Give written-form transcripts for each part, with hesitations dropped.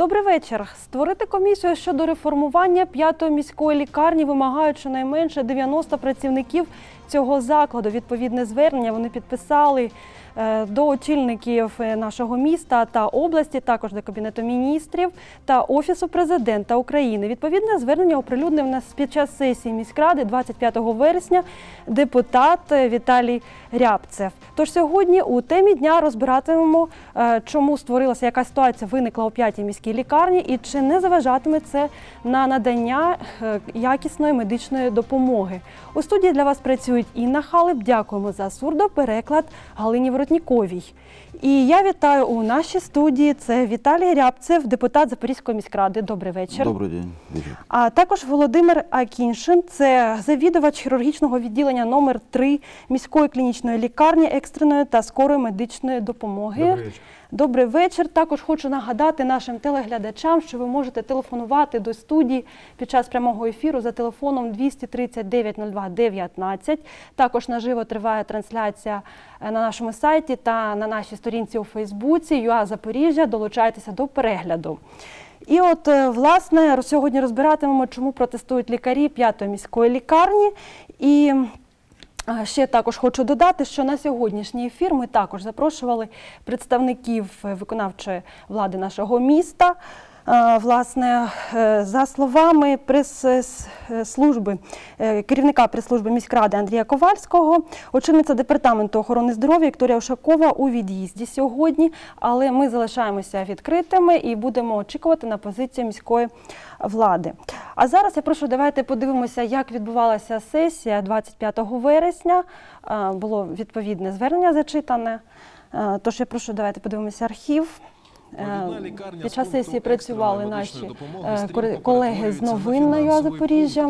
Добрий вечір. Створити комісію щодо реформування 5-ї міської лікарні вимагають щонайменше 90 працівників цього закладу. Відповідне звернення вони підписали до очільників нашого міста та області, також до Кабінету міністрів та Офісу президента України. Відповідне звернення оприлюднив нас під час сесії міськради 25 вересня депутат Віталій Рябцев. Тож сьогодні у темі дня розбиратимемо, чому створилася, яка ситуація виникла у 5-й міській лікарні і чи не заважатиме це на надання якісної медичної допомоги. У студії для вас працюють Інна Халип. Дякуємо за сурдопереклад Галині Воротніковій. І я вітаю у нашій студії, це Віталій Рябцев, депутат Запорізької міськради. Добрий вечір. Добрий день. А також Володимир Акіншин, це завідувач хірургічного відділення номер 3 міської клінічної лікарні екстреної та скорої медичної допомоги. Добрий вечір. Добрий вечір. Також хочу нагадати нашим телеглядачам, що ви можете телефонувати до студії під час прямого ефіру за телефоном 239 02 19. Також наживо триває трансляція на нашому сайті та на нашій сторінці у Фейсбуці ЮА Запоріжжя. Долучайтеся до перегляду. І от, власне, сьогодні розбиратимемо, чому протестують лікарі 5-ї міської лікарні. І ще також хочу додати, що на сьогоднішній ефір ми також запрошували представників виконавчої влади нашого міста. Власне, за словами прес-служби, керівника прес-служби міськради Андрія Ковальського, очільниця департаменту охорони здоров'я Вікторія Ушакова у від'їзді сьогодні, але ми залишаємося відкритими і будемо очікувати на позицію міської влади. А зараз я прошу, давайте подивимося, як відбувалася сесія 25 вересня. Було відповідне звернення зачитане. Тож я прошу, давайте подивимося архів. Під час сесії працювали наші колеги з новин на ЮА Запоріжжя.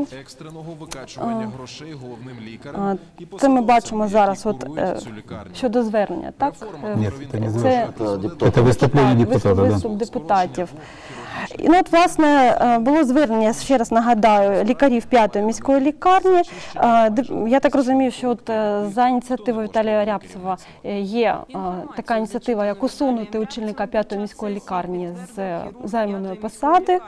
Це ми бачимо зараз щодо звернення, так? Ні, це не звернення. Це виступ депутатів. І от, власне, було звернення, ще раз нагадаю, лікарів 5-ї міської лікарні. Я так розумію, що от за ініціативою Віталія Рябцева є така ініціатива, як усунути очільника 5-ї міської лікарні з займаної посади.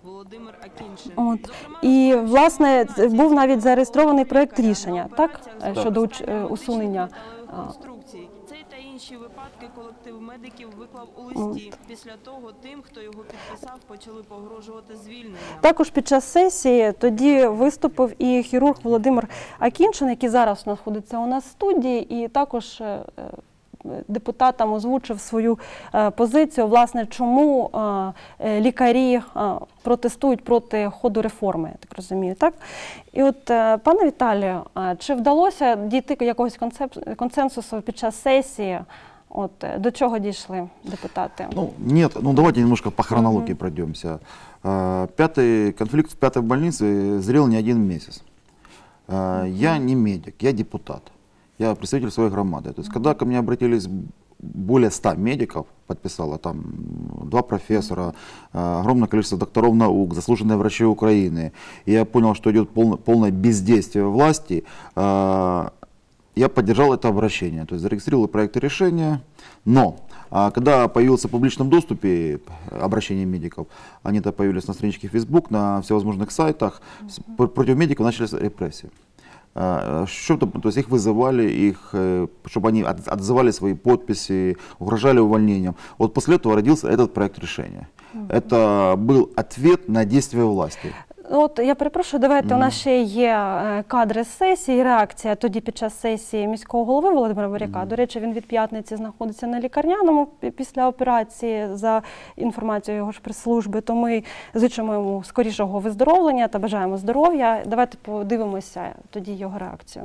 От. І, власне, був навіть зареєстрований проєкт рішення, так? Щодо усунення. Цей та інші випадки колектив медиків виклав у листі. Після того тим, хто його підписав, почали погрожувати звільненням. Також під час сесії тоді виступив і хірург Володимир Акіншин, який зараз знаходиться у нас в студії, і також депутатам озвучив свою позицію, власне, чому лікарі протестують проти ходу реформи, я так розумію, так? І от, пане Віталію, чи вдалося дійти якогось консенсусу під час сесії? От, до чого дійшли депутати? Нет, давайте немножко по хронологии пройдемся. Конфликт в 5-й больнице зрел не один месяц. Я не медик, я депутат. Я представитель своей громады. То есть, когда ко мне обратились более 100 медиков, подписало там 2 профессора, огромное количество докторов наук, заслуженные врачи Украины, и я понял, что идет полное бездействие власти, я поддержал это обращение, то есть зарегистрировал проект решения, но когда появился в публичном доступе обращение медиков, они-то появились на страничке Facebook, на всевозможных сайтах, против медиков начались репрессии. То есть их вызывали, чтобы они отзывали свои подписи, угрожали увольнением. Вот после этого родился этот проект решения. Это был ответ на действия власти. От, я перепрошую, давайте, у нас ще є кадри з сесії, реакція тоді під час сесії міського голови Володимира Буряка. До речі, він від п'ятниці знаходиться на лікарняному після операції, за інформацією його ж прес-служби, то ми зичимо йому скорішого виздоровлення та бажаємо здоров'я. Давайте подивимося тоді його реакцію.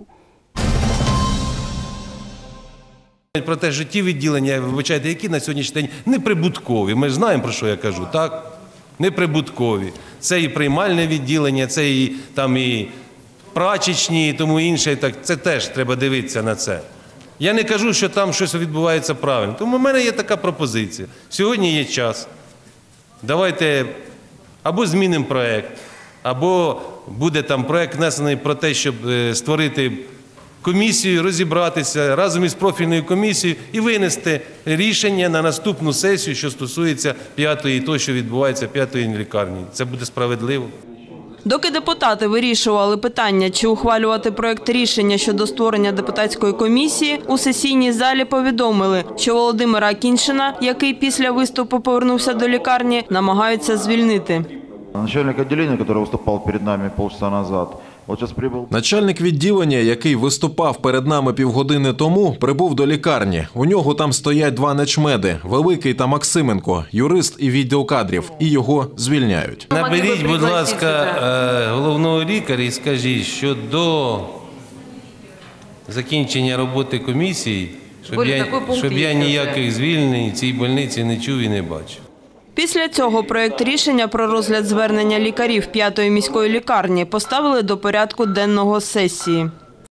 Про те життєві відділення, вибачайте, які на сьогоднішній день неприбуткові. Ми ж знаємо, про що я кажу, так? Неприбуткові. Це і приймальне відділення, це і прачечні, і тому інше. Так, це теж треба дивитися на це. Я не кажу, що там щось відбувається правильно. Тому в мене є така пропозиція. Сьогодні є час. Давайте або змінимо проєкт, або буде там проєкт внесений про те, щоб створити комісією розібратися разом із профільною комісією і винести рішення на наступну сесію, що стосується 5-ї, того, що відбувається в 5-й лікарні. Це буде справедливо. Доки депутати вирішували питання, чи ухвалювати проект рішення щодо створення депутатської комісії, у сесійній залі повідомили, що Володимира Акіньшина, який після виступу повернувся до лікарні, намагаються звільнити. Начальник отделения, который выступал перед нами полчаса назад, вот сейчас прибыл. Начальник відділення, який виступав перед нами півгодини тому, прибув до лікарні. У нього там стоять два начмеди – Великий та Максименко, юрист і відділ кадрів, і його звільняють. Наберіть, будь ласка, головного лікаря і скажіть, що до закінчення роботи комісії, щоб я ніяких звільнень в цій больниці не чув і не бачив. Після цього проект рішення про розгляд звернення лікарів 5-ї міської лікарні поставили до порядку денного сесії.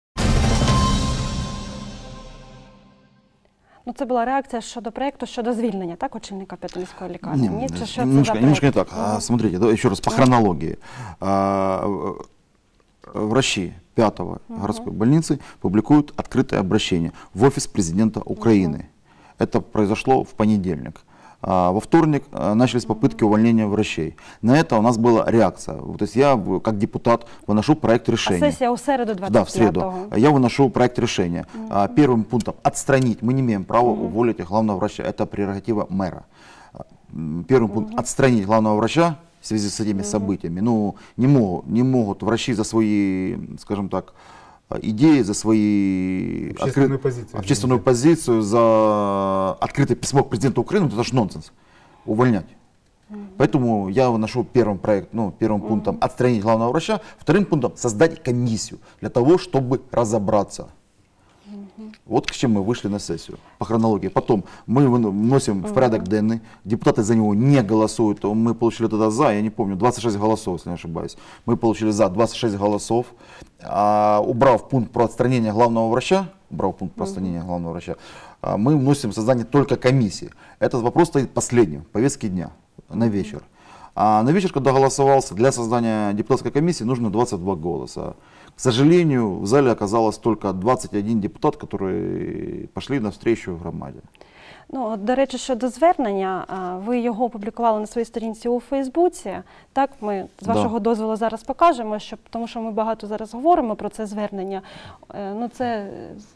Ну, це була реакція щодо проєкту, щодо звільнення, так, очільника 5-ї міської лікарні? Ні? Чи що це за Немножко не проєкт? так. Смотрите, еще раз по хронологии. Врачи 5-го городской больницы публикуют открытое обращение в офис президента Украины. Это произошло в понедельник. Во вторник начались попытки увольнения врачей. На это у нас была реакция. То есть я, как депутат, выношу проект решения. А сессия у среду 25-го? Да, в среду. Я выношу проект решения. Первым пунктом отстранить. Мы не имеем права уволить главного врача. Это прерогатива мэра. Первый пункт отстранить главного врача в связи с этими событиями. Ну, не могут врачи за свои, скажем так, идеи, за свои общественную позицию, за открытое письмо к президенту Украины, это же нонсенс, увольнять. Поэтому я выношу первым пунктом отстранить главного врача, вторым пунктом создать комиссию для того, чтобы разобраться. Вот к чему мы вышли на сессию по хронологии. Потом мы вносим в порядок денный, депутаты за него не голосуют, мы получили тогда за, я не помню, 26 голосов, если не ошибаюсь. Мы получили за 26 голосов, убрав пункт про отстранение главного врача, мы вносим создание только комиссии. Этот вопрос стоит последним, в повестке дня, на вечер. А на вечер, когда голосовался, для создания депутатской комиссии нужно 22 голоса. К сожалению, в зале оказалось только 21 депутат, которые пошли навстречу громаді. Ну, до речі, щодо звернення, ви його опублікували на своїй сторінці у Фейсбуці. Так, ми з вашого дозволу зараз покажемо, тому що ми багато зараз говоримо про це звернення. Ну, це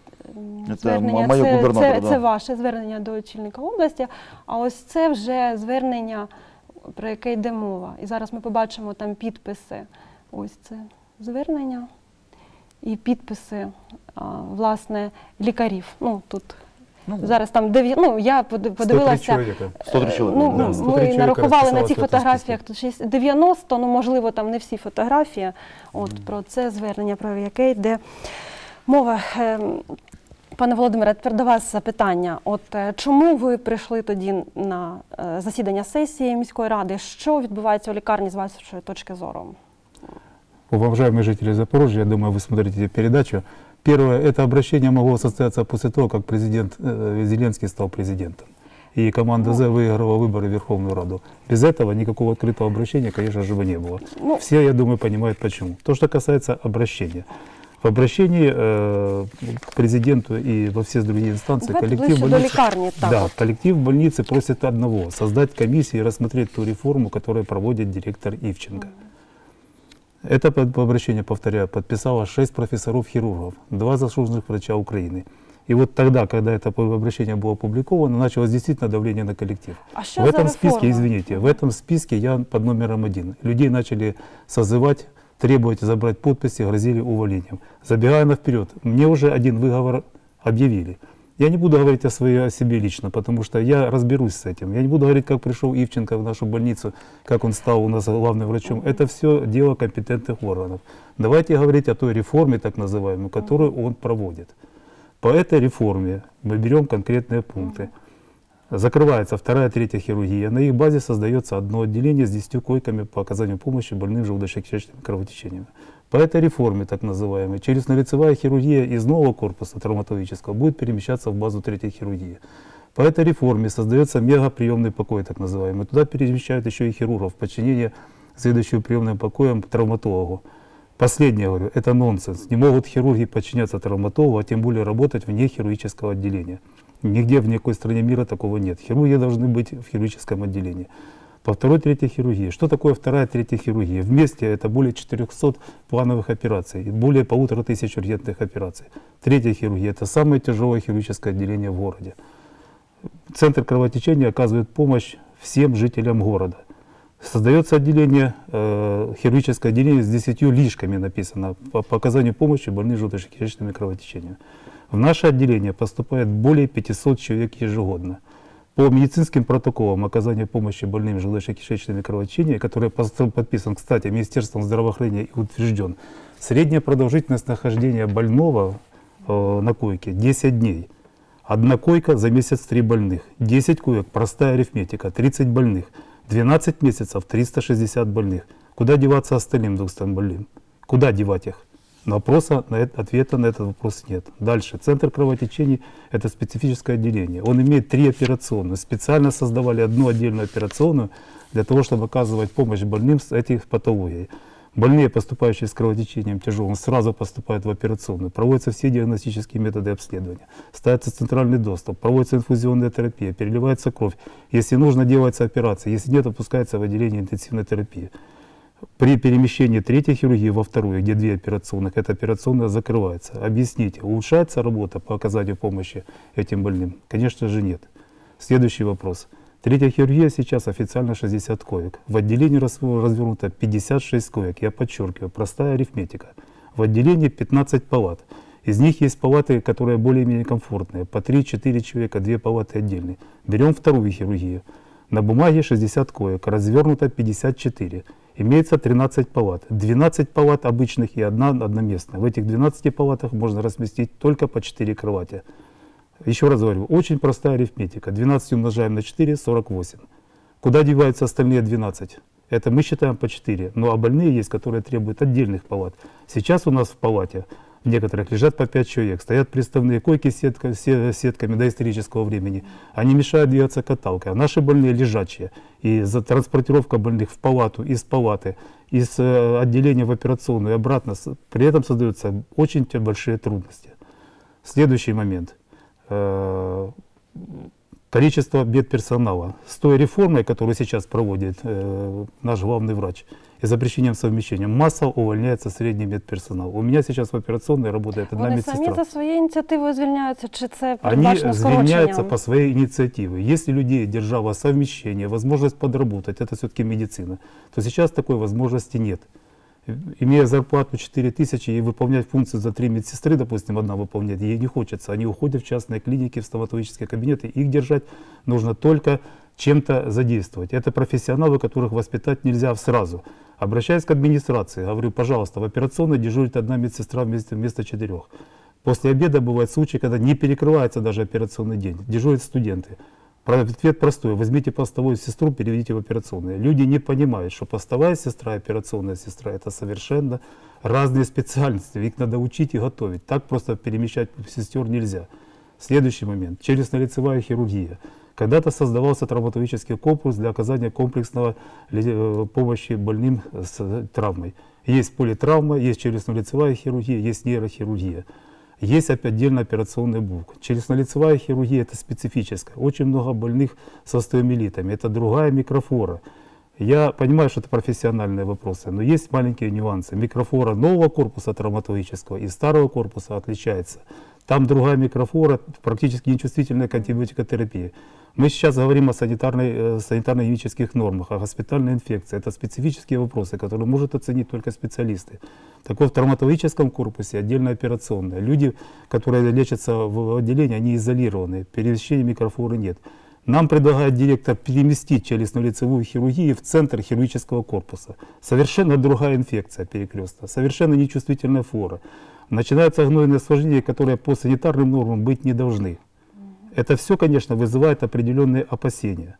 звернення, це ваше звернення до очільника області, а ось це вже звернення, про яке йде мова. І зараз ми побачимо там підписи. Ось це звернення і підписи, власне, лікарів. Ну, тут зараз там я подивилася, 103 чоловіка. Ми нарахували на цих фотографіях тут 90, можливо, там не всі фотографії. Про це звернення, про яке йде мова. Пане Володимире, тепер до вас запитання. Чому ви прийшли тоді на засідання сесії міської ради? Що відбувається у лікарні з вашої точки зору? Уважаемые жители Запорожья, я думаю, вы смотрите передачу. Первое, это обращение могло состояться после того, как президент Зеленский стал президентом. И команда З выиграла выборы в Верховную Раду. Без этого никакого открытого обращения, конечно же, не было. Все, я думаю, понимают почему. То, что касается обращения. В обращении к президенту и во все другие инстанции коллектив больницы просит одного – создать комиссию и рассмотреть ту реформу, которую проводит директор Ивченко. Это обращение, повторяю, подписало 6 профессоров-хирургов, 2 заслуженных врача Украины. И вот тогда, когда это обращение было опубликовано, началось действительно давление на коллектив. В этом списке, извините, в этом списке я под номером 1. Людей начали созывать, требовать забрать подписи, грозили увольнением. Забегая наперед, мне уже один выговор объявили. Я не буду говорить о себе лично, потому что я разберусь с этим. Я не буду говорить, как пришел Ивченко в нашу больницу, как он стал у нас главным врачом. Это все дело компетентных органов. Давайте говорить о той реформе, так называемой, которую он проводит. По этой реформе мы берем конкретные пункты. Закрывается 2-я, 3-я хирургия. На их базе создается одно отделение с 10 койками по оказанию помощи больным желудочно-кишечными кровотечениями. По этой реформе, так называемой, челюстно-лицевая хирургия из нового корпуса травматологического будет перемещаться в базу 3-й хирургии. По этой реформе создается мегаприемный покой, так называемый. Туда перемещают еще и хирургов в подчинение заведующего приемным покоем травматологу. Последнее, говорю, это нонсенс. Не могут хирурги подчиняться травматологу, а тем более работать вне хирургического отделения. Нигде в никакой стране мира такого нет. Хирурги должны быть в хирургическом отделении. По второй, третьей хирургии. Что такое вторая, третья хирургия? Вместе это более 400 плановых операций, более 1500 ургентных операций. Третья хирургия – это самое тяжелое хирургическое отделение в городе. Центр кровотечения оказывает помощь всем жителям города. Создается отделение, хирургическое отделение с 10 лишками написано по оказанию помощи больным желудочно-кишечными кровотечениями. В наше отделение поступает более 500 человек ежегодно. По медицинским протоколам оказания помощи больным желудочно-кишечными кровотечениями, который подписан, кстати, Министерством здравоохранения и утвержден, средняя продолжительность нахождения больного на койке 10 дней. Одна койка за месяц 3 больных. 10 коек, простая арифметика, 30 больных. 12 месяцев, 360 больных. Куда деваться остальным 200 больным? Куда девать их? Ответа на этот вопрос нет. Дальше. Центр кровотечений – это специфическое отделение. Он имеет 3 операционные. Специально создавали одну отдельную операционную для того, чтобы оказывать помощь больным с этих патологией. Больные, поступающие с кровотечением тяжелым, сразу поступают в операционную. Проводятся все диагностические методы обследования. Ставится центральный доступ, проводится инфузионная терапия, переливается кровь. Если нужно, делается операция. Если нет, опускается в отделение интенсивной терапии. При перемещении третьей хирургии во вторую, где 2 операционных, эта операционная закрывается. Объясните, улучшается работа по оказанию помощи этим больным? Конечно же нет. Следующий вопрос. Третья хирургия сейчас официально 60 коек. В отделении развернуто 56 коек. Я подчеркиваю, простая арифметика. В отделении 15 палат. Из них есть палаты, которые более-менее комфортные. По 3-4 человека, 2 палаты отдельные. Берем вторую хирургию. На бумаге 60 коек, развернуто 54. Имеется 13 палат. 12 палат обычных и одна одноместная. В этих 12 палатах можно разместить только по 4 кровати. Еще раз говорю, очень простая арифметика. 12 умножаем на 4, 48. Куда деваются остальные 12? Это мы считаем по 4. Но больные есть, которые требуют отдельных палат. Сейчас у нас в палате, в некоторых лежат по 5 человек. Стоят приставные койки с сетками доисторического времени. Они мешают двигаться каталкой. А наши больные лежачие. И за транспортировка больных в палату, из палаты, из отделения в операционную и обратно, при этом создаются очень большие трудности. Следующий момент. Количество медперсонала. С той реформой, которую сейчас проводит наш главный врач, и запрещением совмещения, массово увольняется средний медперсонал. У меня сейчас в операционной работает одна медсестра. Вони самі за своєю ініціативою звільняються, чи це Они передбачено звільняются скороченням? по своей инициативе. Если людей держало совмещение, возможность подработать, это все-таки медицина, то сейчас такой возможности нет. Имея зарплату 4000 и выполнять функции за 3 медсестры, допустим, одна выполняет, ей не хочется. Они уходят в частные клиники, в стоматологические кабинеты. Их держать нужно только чем-то задействовать. Это профессионалы, которых воспитать нельзя сразу. Обращаясь к администрации, говорю, пожалуйста, в операционной дежурит одна медсестра вместо 4. После обеда бывают случаи, когда не перекрывается даже операционный день. Дежурят студенты. Ответ простой. Возьмите постовую сестру, переведите в операционную. Люди не понимают, что постовая сестра и операционная сестра – это совершенно разные специальности. Их надо учить и готовить. Так просто перемещать сестер нельзя. Следующий момент. Челюстно-лицевая хирургия. Когда-то создавался травматологический корпус для оказания комплексного помощи больным с травмой. Есть политравма, есть челюстно-лицевая хирургия, есть нейрохирургия. Есть отдельно операционный блок. Челюстно-лицевая хирургия – это специфическая. Очень много больных с остеомиелитами. Это другая микрофлора. Я понимаю, что это профессиональные вопросы, но есть маленькие нюансы. Микрофлора нового корпуса травматологического и старого корпуса отличается. Там другая микрофлора, практически нечувствительная к антибиотикотерапии. Мы сейчас говорим о санитарно-гигиенических нормах, о госпитальной инфекции. Это специфические вопросы, которые может оценить только специалисты. Так вот, в травматологическом корпусе отдельно операционная. Люди, которые лечатся в отделении, они изолированы, перемещения микрофлоры нет. Нам предлагает директор переместить челюстно-лицевую хирургию в центр хирургического корпуса. Совершенно другая инфекция перекрестная, совершенно нечувствительная флора. Начинаются гнойные осложнения, которые по санитарным нормам быть не должны. Это все, конечно, вызывает определенные опасения.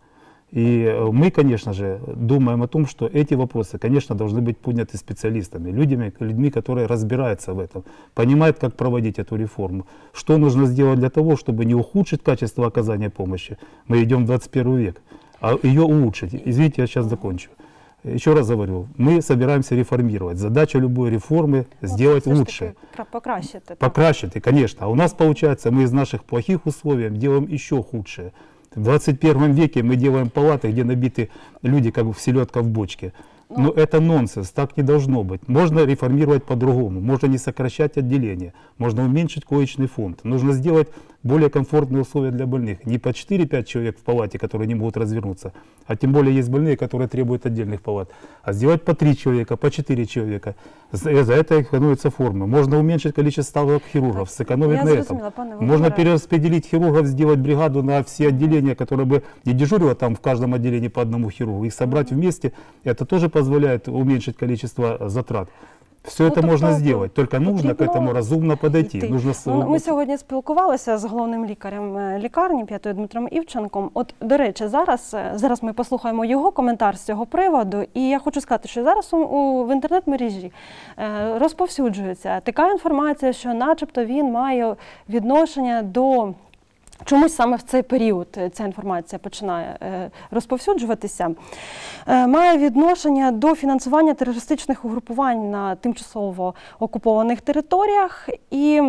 И мы, конечно же, думаем о том, что эти вопросы, конечно, должны быть подняты специалистами, людьми, которые разбираются в этом, понимают, как проводить эту реформу, что нужно сделать для того, чтобы не ухудшить качество оказания помощи. Мы идем в 21 век, а ее улучшить. Извините, я сейчас закончу. Еще раз говорю, мы собираемся реформировать. Задача любой реформы сделать Все ж таки лучше. Покращити. так. Покращить, и, конечно. А у нас получается, мы из наших плохих условий делаем еще худшее. В 21 веке мы делаем палаты, где набиты люди, как бы селедка в бочке. Но это нонсенс, так не должно быть. Можно реформировать по-другому, можно не сокращать отделения, можно уменьшить коечный фонд. Нужно сделать более комфортные условия для больных. Не по 4-5 человек в палате, которые не могут развернуться, а тем более есть больные, которые требуют отдельных палат. А сделать по 3 человека, по 4 человека. За это экономятся формы. Можно уменьшить количество ставок хирургов, сэкономить Я на зрозуміла, этом. пане Можно Володимире. перераспределить хирургов, сделать бригаду на все отделения, которые бы не дежурило там в каждом отделении по одному хирургу. Их собрать вместе, это тоже позволяет уменьшить количество затрат. Все это можно тобто сделать, только нужно к потрібно этому разумно подойти. йти. Нужно Ми сьогодні спілкувалися з головним лікарем лікарні П'ятою Дмитром Івченком. От, до речі, зараз ми послухаємо його коментар з цього приводу. І я хочу сказати, що зараз в інтернет-мережі розповсюджується така інформація, що начебто він має відношення до... Чомусь саме в цей період ця інформація починає розповсюджуватися. Має відношення до фінансування терористичних угрупувань на тимчасово окупованих територіях. І,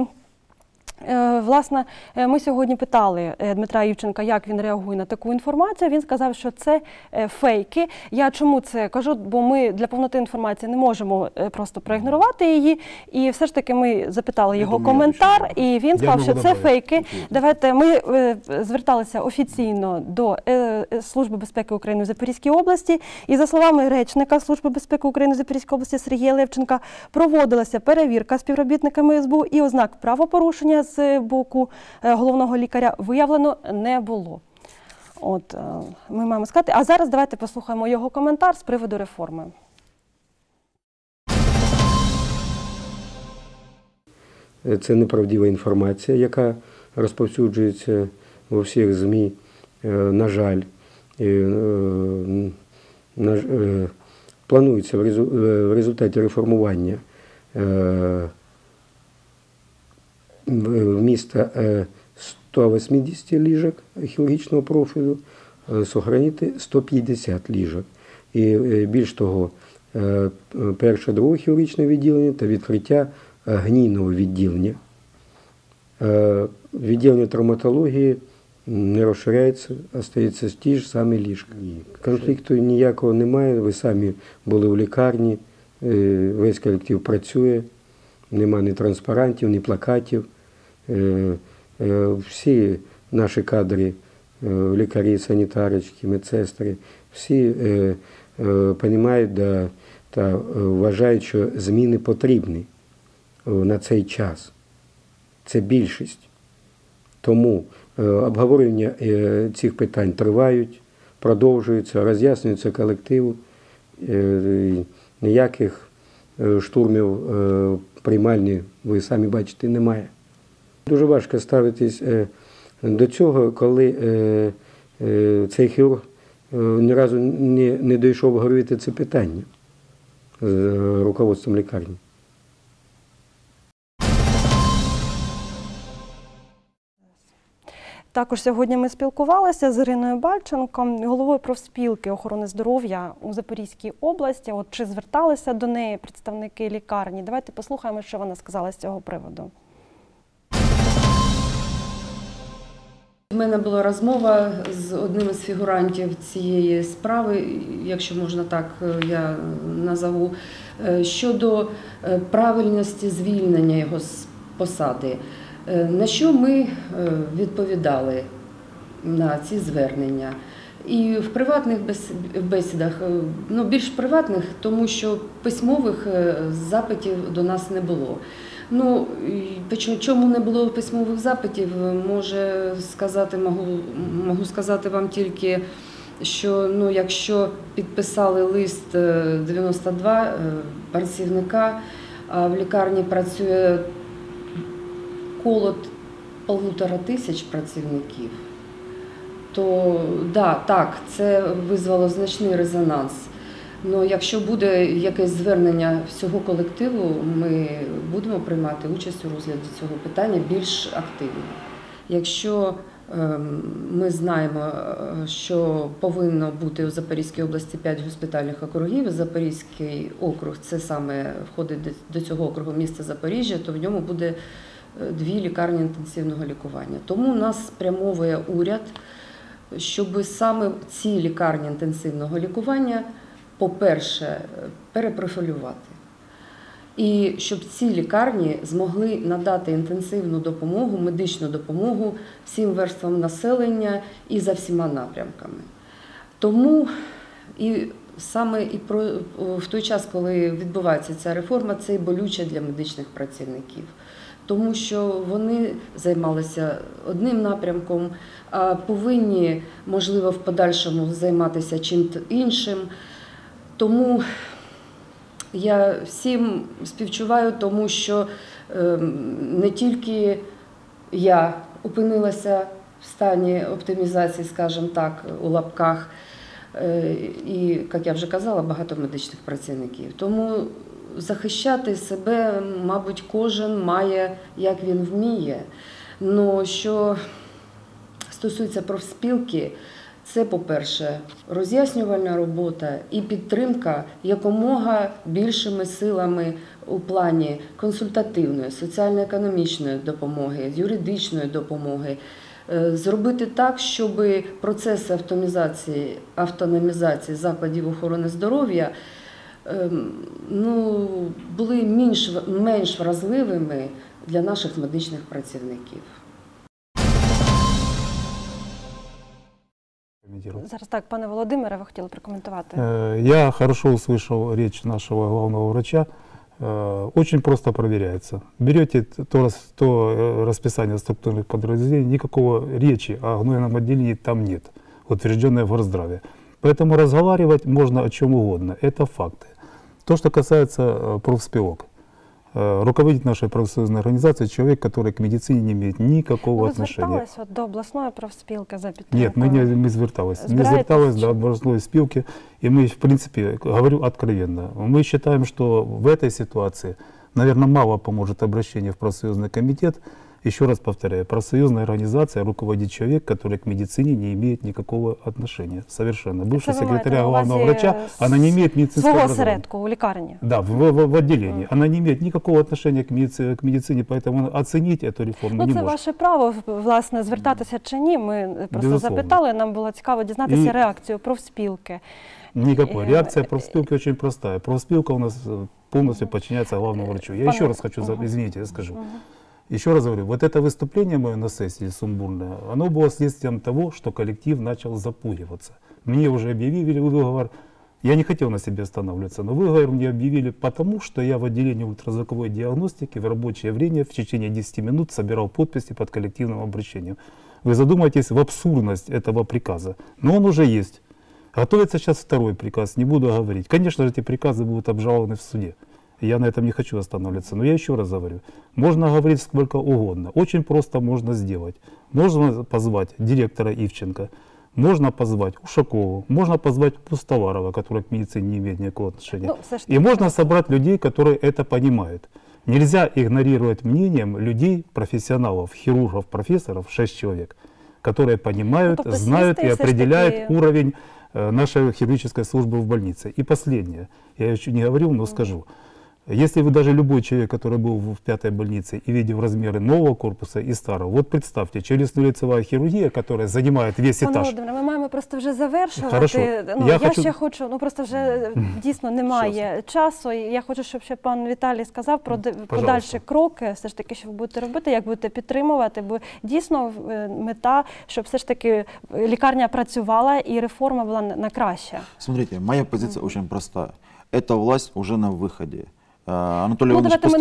власне, ми сьогодні питали Дмитра Івченка, як він реагує на таку інформацію. Він сказав, що це фейки. Я чому це кажу? Бо ми для повноти інформації не можемо просто проігнорувати її. І все ж таки ми запитали його коментар, і він сказав, що це фейки. Давайте, ми зверталися офіційно до Служби безпеки України в Запорізькій області. І за словами речника Служби безпеки України в Запорізькій області Сергія Левченка, проводилася перевірка співробітниками СБУ і ознак правопорушення з боку головного лікаря виявлено не було. От, ми маємо сказати. А зараз давайте послухаємо його коментар з приводу реформи. Це неправдива інформація, яка розповсюджується у всіх ЗМІ. На жаль, планується в результаті реформування вмісто 180 ліжок хірургічного профілю сохранити 150 ліжок. І більш того, перше, друге хірургічне відділення та відкриття гнійного відділення. Відділення травматології не розширяється, остається ті ж самі ліжка. Конфлікту ніякого немає, ви самі були в лікарні, весь колектив працює, нема ні транспарантів, ні плакатів. Всі наші кадри, лікарі, санітарочки, медсестри, всі розуміють та вважають, що зміни потрібні на цей час. Це більшість. Тому обговорення цих питань тривають, продовжуються, роз'яснюються колективу. Ніяких штурмів приймальні, ви самі бачите, немає. Дуже важко ставитись до цього, коли цей хірург ні разу не дійшов обговорити це питання з руководством лікарні. Також сьогодні ми спілкувалися з Іриною Бальченко, головою профспілки охорони здоров'я у Запорізькій області. От чи зверталися до неї представники лікарні? Давайте послухаємо, що вона сказала з цього приводу. У мене була розмова з одним із фігурантів цієї справи, якщо можна так я назову, щодо правильності звільнення його з посади. На що ми відповідали на ці звернення? І в приватних бесідах, більш приватних, тому що письмових запитів до нас не було. Чому не було письмових запитів, можу сказати вам тільки, що якщо підписали лист 92 працівника, а в лікарні працює коло 1500 працівників, то так, це визвало значний резонанс. Но якщо буде якесь звернення всього колективу, ми будемо приймати участь у розгляді цього питання більш активно. Якщо Ми знаємо, що повинно бути у Запорізькій області 5 госпітальних округів. Запорізький округ – це саме входить до цього округу місто Запоріжжя, то в ньому буде 2 лікарні інтенсивного лікування. Тому нас спрямовує уряд, щоб саме ці лікарні інтенсивного лікування, по-перше, перепрофілювати. І щоб ці лікарні змогли надати інтенсивну допомогу, медичну допомогу всім верствам населення і за всіма напрямками. Тому в той час, коли відбувається ця реформа, це і болюче для медичних працівників. Тому що вони займалися одним напрямком, а повинні, можливо, в подальшому займатися чим-то іншим. Тому я всім співчуваю, тому що не тільки я опинилася в стані оптимізації, скажімо так, у лапках, і, як я вже казала, багато медичних працівників. Тому захищати себе, мабуть, кожен має, як він вміє. Но що стосується профспілки, це, по-перше, роз'яснювальна робота і підтримка якомога більшими силами у плані консультативної, соціально-економічної допомоги, юридичної допомоги. Зробити так, щоб процеси автономізації закладів охорони здоров'я були менш вразливими для наших медичних працівників. Зараз так, пане Володимире, ви хотіли прокоментувати. Я хорошо услышал речь нашего главного врача. Очень просто проверяется. Берете то расписание структурных подразделений, никакого речи о гнойном отделении там нет, утвержденное в Горздраве. Поэтому разговаривать можно о чем угодно. Это факты. То, что касается профспилок. Руководитель нашей профсоюзной организации человек, который к медицине не имеет никакого отношения. Ви звертались до обласної профспілки за підтримку? Нет, мы не звертались. Не звертались до областной спилки. И мы, в принципе, говорю откровенно, мы считаем, что в этой ситуации, наверное, мало поможет обращение в профсоюзный комитет. Еще раз повторяю, профсоюзная организация руководит человек, который к медицине не имеет никакого отношения. Совершенно. Бывший секретаря главного врача, она не имеет медицинского образования. образования. Осередку у лікарні? Да, в отделении. Она не имеет никакого отношения к медицине, поэтому оценить эту реформу не це может. ваше право, власне, звертатися чи ні. Ми просто Безусловно. запитали, нам було цікаво дізнатися І- реакцію профспілки. Никакой. Реакция профспилки очень простая. Профспилка у нас полностью подчиняется главному врачу. Я еще раз хочу, извините, я скажу. Еще раз говорю, вот это выступление мое на сессии сумбурное, оно было следствием того, что коллектив начал запугиваться. Мне уже объявили выговор, я не хотел на себе останавливаться, но выговор мне объявили потому, что я в отделении ультразвуковой диагностики в рабочее время в течение 10 минут собирал подписи под коллективным обращением. Вы задумайтесь в абсурдность этого приказа, но он уже есть. Готовится сейчас второй приказ, не буду говорить. Конечно же, эти приказы будут обжалованы в суде. Я на этом не хочу останавливаться, но я еще раз говорю, можно говорить сколько угодно, очень просто можно сделать. Можно позвать директора Ивченко, можно позвать Ушакову, можно позвать Пустоварова, который к медицине не имеет никакого отношения. И можно собрать людей, которые это понимают. Нельзя игнорировать мнением людей, профессионалов, хирургов, профессоров, 6 человек, которые понимают, знают и определяют уровень нашей хирургической службы в больнице. И последнее, я еще не говорил, но скажу. Если вы даже любой человек, который был в 5-й больнице и видел размеры нового корпуса и старого, вот представьте, челюстно-лицевая хирургия, которая занимает весь Пане этаж. Володимире, ми маємо просто вже завершувати. Хорошо. Я ще хочу, просто вже дійсно немає часу. І я хочу, щоб ще пан Віталій сказав про подальші кроки, все ж таки, що ви будете робити, як будете підтримувати, бо дійсно мета, щоб все ж таки лікарня працювала і реформа була на краще. Смотрите, моя позиция очень простая. Эта власть уже на выходе. Анатолий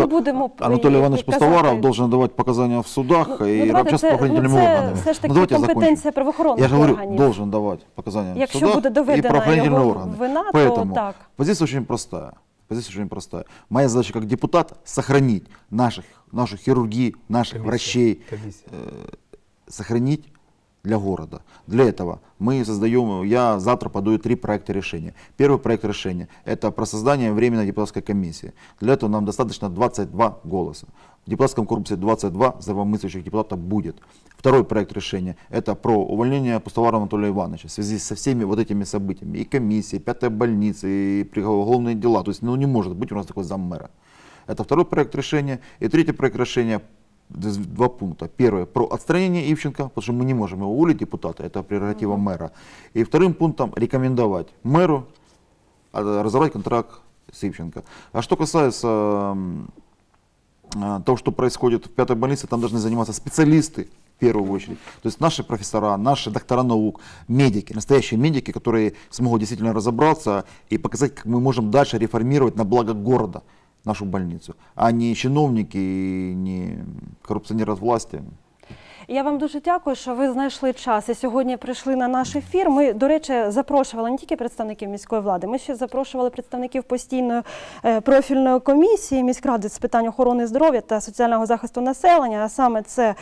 Иванович Пустоваров должен давать показания в судах и работать с правоохранительными органами. Це ж таки компетенція правоохоронних органів. Я же говорю, должен давать показания в судах буде и правоохранительные органы. Вина, Поэтому так. позиция очень простая. Позиция очень простая. Моя задача как депутат сохранить нашу хирургию, наших врачей, сохранить для города. Для этого мы создаем, я завтра подаю 3 проекта решения. Первый проект решения – это про создание временной депутатской комиссии. Для этого нам достаточно 22 голоса. В депутатском корпусе 22 здравомыслящих депутата будет. Второй проект решения – это про увольнение Пустоварова Анатолия Ивановича в связи со всеми вот этими событиями. И комиссии, 5-я больница, и уголовные дела. То есть не может быть у нас такой заммэра. Это второй проект решения. И третий проект решения – 2 пункта. Первый – про отстранение Ивченко, потому что мы не можем его уволить, депутата, это прерогатива мэра. И вторым пунктом – рекомендовать мэру разорвать контракт с Ивченко. А что касается того, что происходит в 5-й больнице, там должны заниматься специалисты в первую очередь. То есть наши профессора, наши доктора наук, медики, настоящие медики, которые смогут действительно разобраться и показать, как мы можем дальше реформировать на благо города нашу больницу, а не чиновники, не корупціонери з власті. Я вам дуже дякую, що ви знайшли час і сьогодні прийшли на наш ефір. Ми, до речі, запрошували не тільки представників міської влади, ми ще запрошували представників постійної профільної комісії міськради з питань охорони здоров'я та соціального захисту населення, а саме це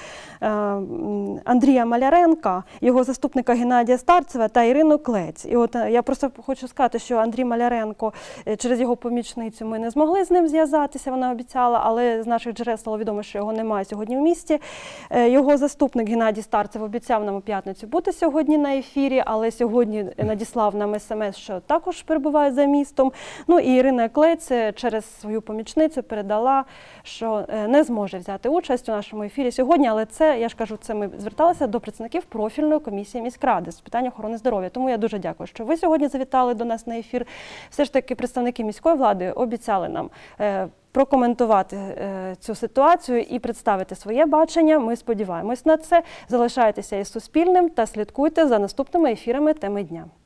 Андрія Маляренка, його заступника Геннадія Старцева та Ірину Клець. І от я просто хочу сказати, що Андрій Маляренко, через його помічницю ми не змогли з ним зв'язатися, вона обіцяла, але з наших джерел стало відомо, що його немає сьогодні в місті. Його заступник Геннадій Старцев обіцяв нам у п'ятницю бути сьогодні на ефірі, але сьогодні надіслав нам смс, що також перебуває за містом. Ну і Ірина Клець через свою помічницю передала, що не зможе взяти участь у нашому ефірі сьогодні, але це, я ж кажу, це ми зверталися до представників профільної комісії міськради з питань охорони здоров'я. Тому я дуже дякую, що ви сьогодні завітали до нас на ефір. Все ж таки представники міської влади обіцяли нам прокоментувати цю ситуацію і представити своє бачення. Ми сподіваємось на це. Залишайтеся із Суспільним та слідкуйте за наступними ефірами «Теми дня».